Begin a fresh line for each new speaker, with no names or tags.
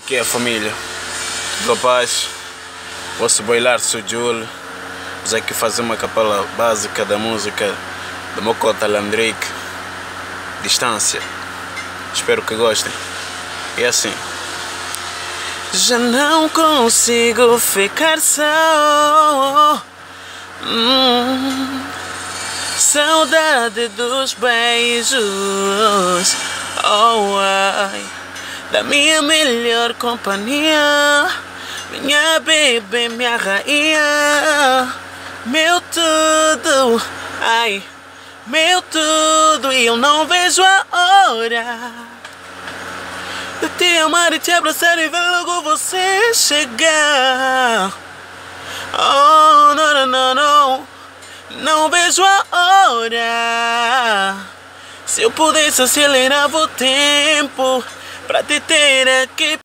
Que é a família? Rapaz, posso bailar sou Júlio. Vamos aqui fazer uma capela básica da música do meu cota Landrick, Distância. Espero que gostem. É assim. Já não consigo ficar só. Saudade dos beijos, oh ai, da minha melhor companhia, minha bebê, minha rainha, meu tudo, ai, meu tudo, e eu não vejo a hora de te amar e te abraçar e ver logo você chegar. Oh, não, não, não, não vejo a hora. Se eu pudesse acelerava o tempo pra te ter aqui